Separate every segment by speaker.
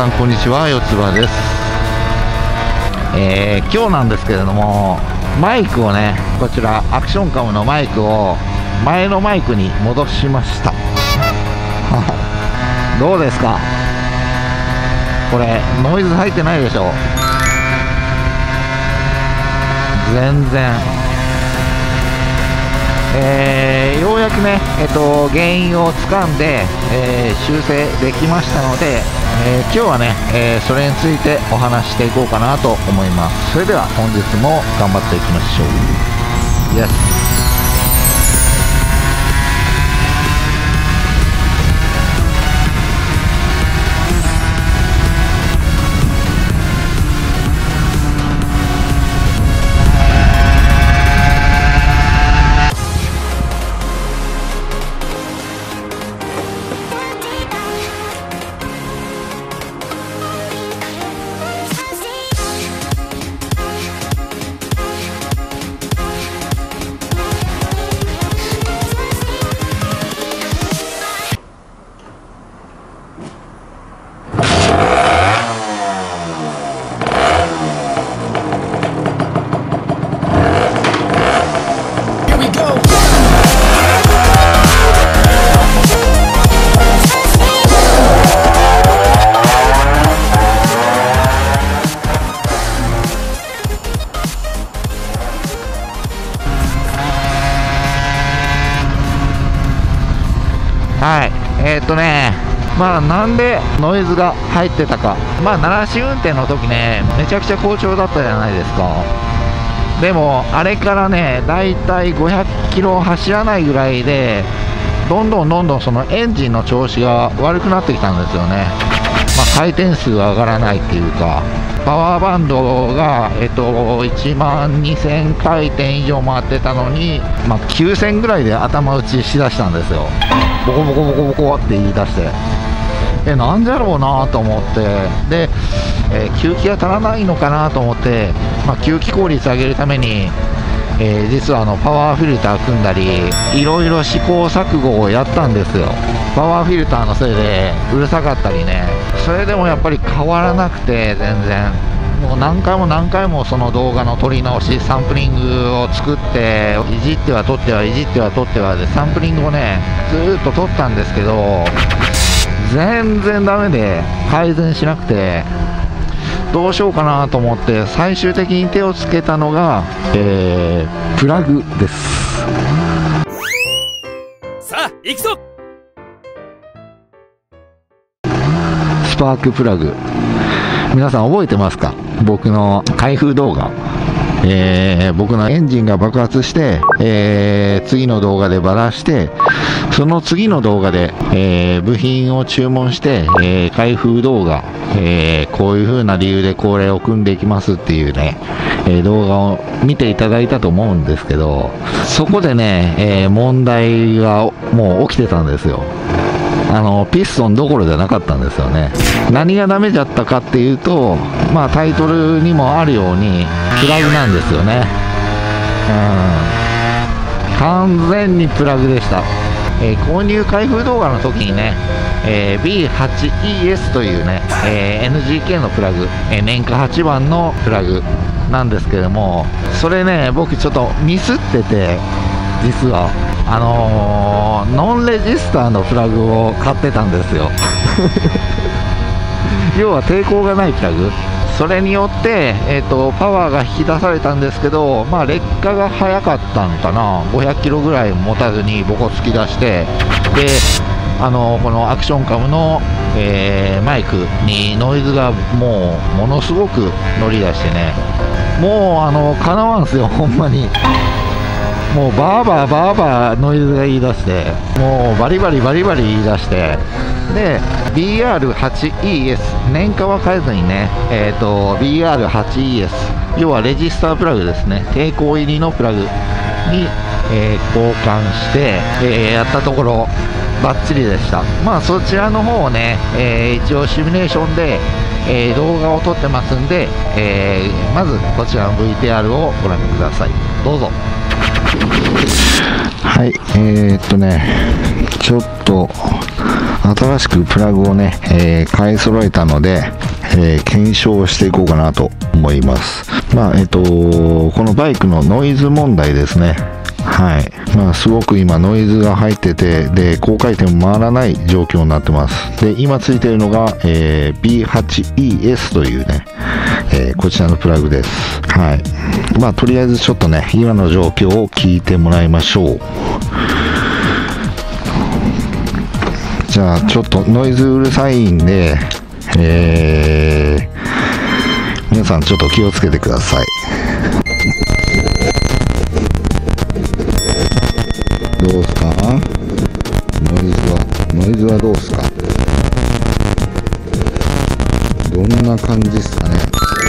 Speaker 1: んこんにちは、よつばです。今日なんですけれども、マイクをね、こちらアクションカムのマイクを前のマイクに戻しましたどうですかこれ、ノイズ入ってないでしょ。全然ようやくね、原因をつかんで、修正できましたので、今日はね、それについてお話していこうかなと思います。それでは本日も頑張っていきましょう。Yes。はい、まあなんでノイズが入ってたか、まあ鳴らし運転の時ね、めちゃくちゃ好調だったじゃないですか。でもあれからね、だいたい500キロ走らないぐらいで、どんどんそのエンジンの調子が悪くなってきたんですよね。まあ、回転数が上がらないっていうか、パワーバンドが、1万2000回転以上回ってたのに、まあ、9000ぐらいで頭打ちしだしたんですよ。ボコボコボコボコって言い出して、なんじゃろうなと思って、で、吸気が足らないのかなと思って、まあ、吸気効率上げるために、実はパワーフィルター組んだり、いろいろ試行錯誤をやったんですよ。パワーフィルターのせいでうるさかったりね。それでもやっぱり変わらなくて、全然もう何回もその動画の撮り直し、サンプリングを作って、いじっては撮ってはいじっては撮ってはで、サンプリングをねずーっと撮ったんですけど、全然ダメで改善しなくて、どうしようかなと思って最終的に手をつけたのが、プラグです。
Speaker 2: さあ行くぞ。
Speaker 1: スパークプラグ、皆さん覚えてますか？僕の開封動画、僕のエンジンが爆発して、次の動画でバラして、その次の動画で、部品を注文して、開封動画、こういう風な理由でこれを組んでいきますっていうね、動画を見ていただいたと思うんですけど、そこでね、問題がもう起きてたんですよ。ピストンどころじゃなかったんですよね。何がダメだったかっていうと、まあタイトルにもあるようにプラグなんですよね。完全にプラグでした。購入開封動画の時にね、B8ES というね、NGK のプラグ、年間8番のプラグなんですけれども、それね、僕ちょっとミスってて、実はノンレジスターのプラグを買ってたんですよ要は抵抗がないプラグ、それによって、パワーが引き出されたんですけど、まあ、劣化が早かったのかな、500キロぐらい持たずにボコつき出して、でこのアクションカムの、マイクにノイズがものすごく乗り出してね、もうかなわんすよ、ほんまに。もうバーバーノイズが言い出して、もうバリバリ言い出して、で BR8ES、 年価は変えずにね、BR8ES、 要はレジスタープラグですね、抵抗入りのプラグに、交換して、やったところバッチリでした。まあそちらの方をね、一応シミュレーションで、動画を撮ってますんで、まずこちらの VTR をご覧ください。どうぞ。はい、ちょっと新しくプラグをね、買い揃えたので、検証していこうかなと思います。まあこのバイクのノイズ問題ですね。はい。まあすごく今ノイズが入ってて、で高回転も回らない状況になってます。で今ついているのが、B8ES というね、こちらのプラグです。はい。まあとりあえずちょっとね今の状況を聞いてもらいましょう。じゃあちょっとノイズうるさいんで、皆さんちょっと気をつけてください。どうですか？ノイズはどうですか？どんな感じですかね？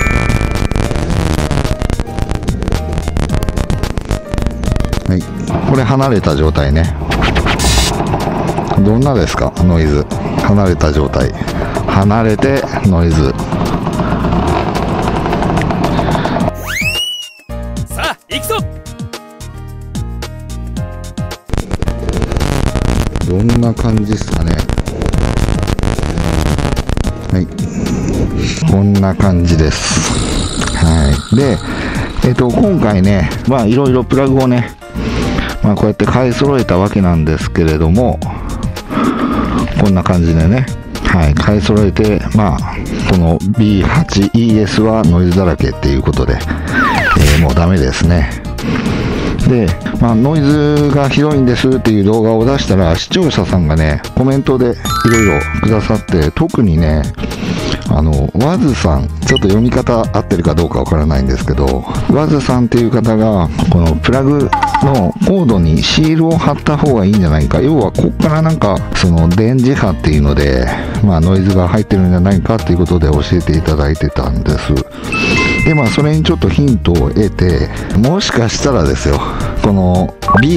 Speaker 1: はい、これ離れた状態ね。どんなですか？ノイズ離れた状態、離れてノイズ。
Speaker 2: さあ行くぞ。
Speaker 1: どんな感じですかね？はい、こんな感じです。はい。で、今回ね、まあいろいろプラグをね、まあこうやって買い揃えたわけなんですけれども、こんな感じでね、はい、買い揃えて、まあこの B8ES はノイズだらけっていうことで、もうダメですね。で、まあ、ノイズがひどいんですっていう動画を出したら、視聴者さんがね、コメントでいろいろくださって、特にね、ワズさん、ちょっと読み方合ってるかどうかわからないんですけど、ワズさんっていう方が、このプラグのコードにシールを貼った方がいいんじゃないか。要は、こっからなんか、その電磁波っていうので、まあ、ノイズが入ってるんじゃないかっていうことで教えていただいてたんです。で、まあ、それにちょっとヒントを得て、もしかしたらですよ、この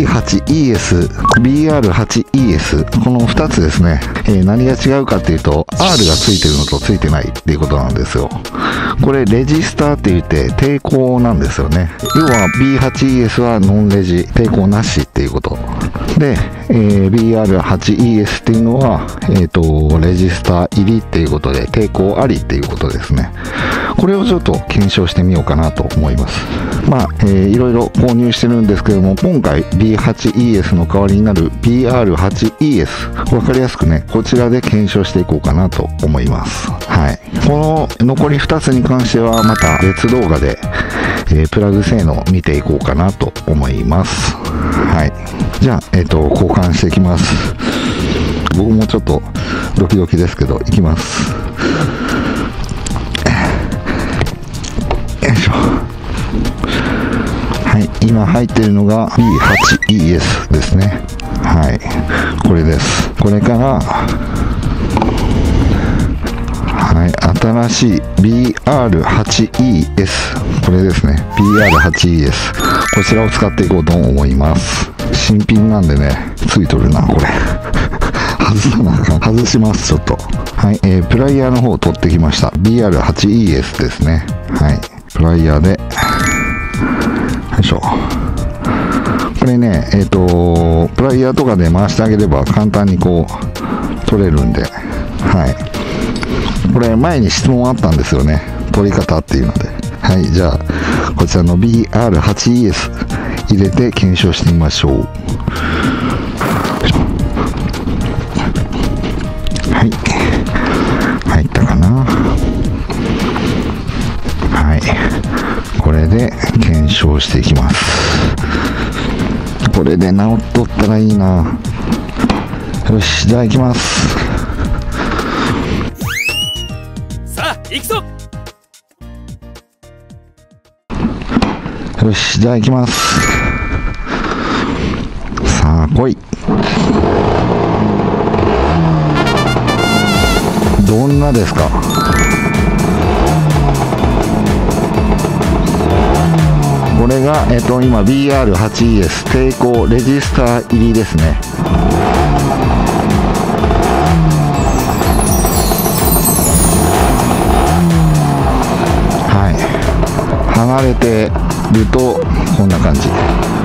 Speaker 1: B8ES、BR8ES、この2つですね、何が違うかっていうと、R がついてるのとついてないっていうことなんですよ。これ、レジスターって言って抵抗なんですよね。要は B8ES はノンレジ、抵抗なしっていうこと。で、BR8ES っていうのは、レジスター入りっていうことで、抵抗ありっていうことですね。これをちょっと検証してみようかなと思います。まあ、いろいろ購入してるんですけども、今回 B8ES の代わりになる BR8ES、わかりやすくね、こちらで検証していこうかなと思います。はい。この残り2つに関しては、また別動画で、プラグ性能を見ていこうかなと思います。はい。じゃあ、交換していきます。僕もちょっとドキドキですけど、いきます。よいしょ。はい、今入っているのが B8ES ですね。はい、これです。これから、はい、新しい BR8ES、これですね。BR8ES、こちらを使っていこうと思います。新品なんでね、ついとるな、これ。外さなあかん。外します、ちょっと。はい、プライヤーの方を取ってきました。BR8ES ですね。はい、プライヤーで、よいしょ。これね、プライヤーとかで回してあげれば簡単にこう、取れるんで、はい。これ前に質問あったんですよね。取り方っていうので。はい、じゃあ、こちらの BR8ES 入れて検証してみましょう。はい。入ったかな。はい。これで検証していきます。これで直っとったらいいな。よし、じゃあ行きます。
Speaker 2: さあ行くぞ。
Speaker 1: よし、じゃあ行きます。さあ来い。どんなですか？これが、今 BR8ES 抵抗レジスター入りですね。はい、離れてるとこんな感じ。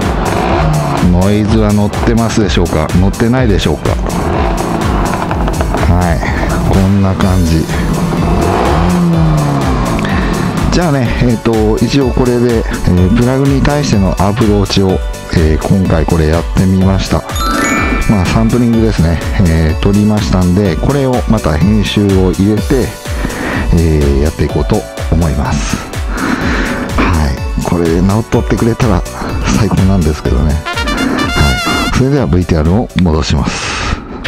Speaker 1: ノイズは乗ってますでしょうか？乗ってないでしょうか？
Speaker 3: んな感じ。じゃあね、一応これで、プラグに対してのアプローチを、今回これやってみました。まあサンプリングですね、取りましたんで、これをまた編集を入れて、やっていこうと思います。はい、これで直っとってくれたら最高なんですけどね。はい、それでは VTR を戻します。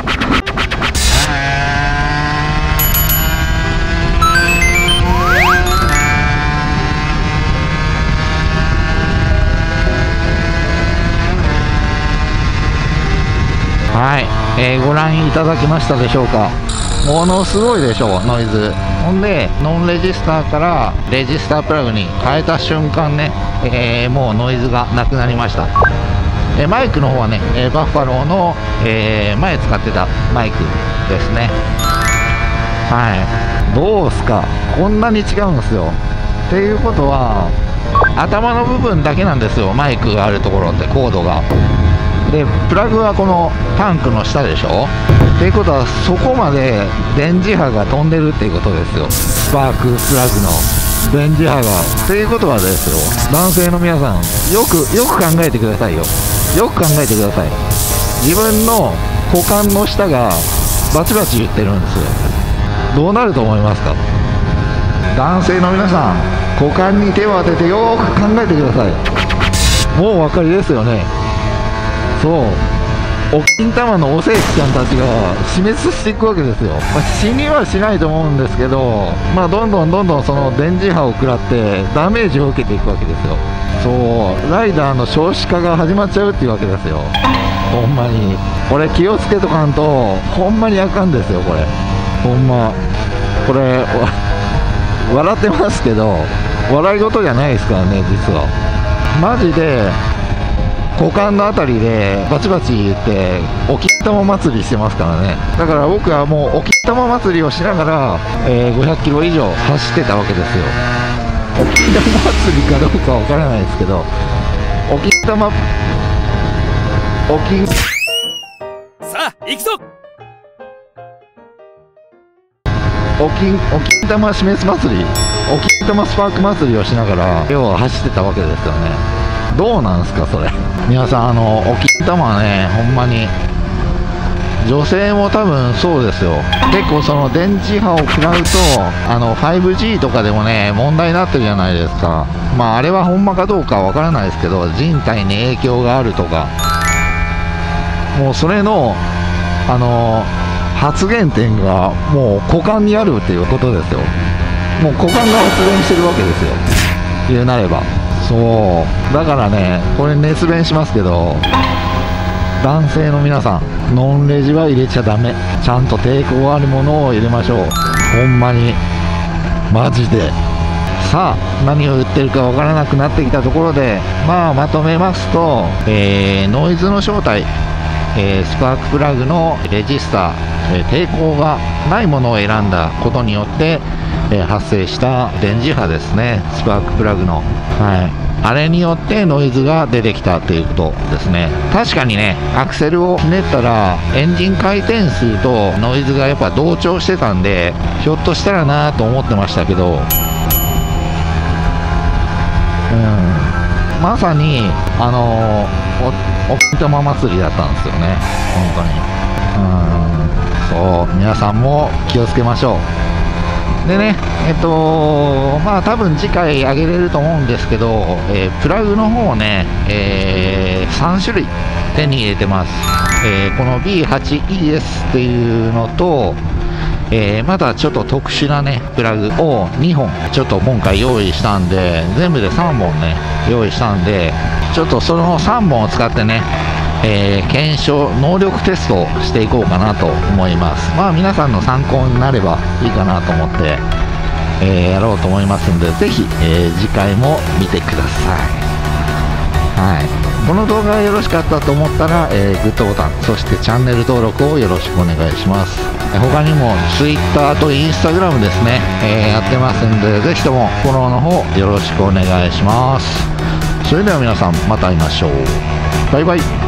Speaker 1: はい、ご覧いただけましたでしょうか。ものすごいでしょう、ノイズ。ほんでノンレジスターからレジスタープラグに変えた瞬間ね、もうノイズがなくなりました。マイクの方はね、バッファローの、前使ってたマイクですね。はい、どうすか、こんなに違うんですよ。っていうことは頭の部分だけなんですよ、マイクがあるところってコードが。でプラグはこのタンクの下でしょ。っていうことはそこまで電磁波が飛んでるっていうことですよ、スパークプラグの電磁波が。っていうことはですよ、男性の皆さん、よく考えてくださいよ。よく考えてください。自分の股間の下がバチバチ言ってるんですよ。どうなると思いますか。男性の皆さん、股間に手を当ててよく考えてください。もうお分かりですよね。そう、お金玉のお聖地ちゃんたちが死滅していくわけですよ。死にはしないと思うんですけど、どんどんその電磁波を食らってダメージを受けていくわけですよ。そう、ライダーの少子化が始まっちゃうっていうわけですよ。ほんまにこれ気をつけとかんとほんまにあかんですよ。これほんま、これ笑ってますけど笑い事じゃないですからね、実は。マジで股間のあたりでバチバチ言ってお金玉祭りしてますからね。だから僕はもうお金玉祭りをしながら、500キロ以上走ってたわけですよ。お金玉祭りかどうかわからないですけど、お金玉
Speaker 2: さあ行くぞ。
Speaker 1: お金玉示す祭り、お金玉スパーク祭りをしながら要は走ってたわけですよね。どうなんすかそれ。皆さんお金玉はね、ほんまに女性も多分そうですよ。結構その電磁波を食らうと5G とかでもね問題になってるじゃないですか。あれはほんまかどうかわからないですけど、人体に影響があるとか、もうそれの発言点がもう股間にあるっていうことですよ。もう股間が発言してるわけですよ、言うなれば。そうだからね、これ熱弁しますけど、男性の皆さん、ノンレジは入れちゃダメ。ちゃんと抵抗あるものを入れましょう。ほんまにマジで。さあ何を言ってるかわからなくなってきたところで、まとめますと、ノイズの正体、スパークプラグのレジスター、抵抗がないものを選んだことによって発生した電磁波ですね、スパークプラグの。あれによってノイズが出てきたということですね。確かにね、アクセルをひねったらエンジン回転数とノイズがやっぱ同調してたんで、ひょっとしたらなと思ってましたけど、まさにお金玉祭りだったんですよね、本当に。そう、皆さんも気をつけましょう。でね、多分次回あげれると思うんですけど、プラグの方をね、3種類手に入れてます。この B8ES っていうのと、まだちょっと特殊なねプラグを2本ちょっと今回用意したんで、全部で3本ね用意したんで、ちょっとその3本を使ってね、検証能力テストをしていこうかなと思います。皆さんの参考になればいいかなと思って、やろうと思いますんで、ぜひ、次回も見てください。この動画がよろしかったと思ったら、グッドボタン、そしてチャンネル登録をよろしくお願いします。他にも Twitter と Instagram ですね、やってますんで、ぜひともフォローの方よろしくお願いします。それでは皆さんまた会いましょう。バイバイ。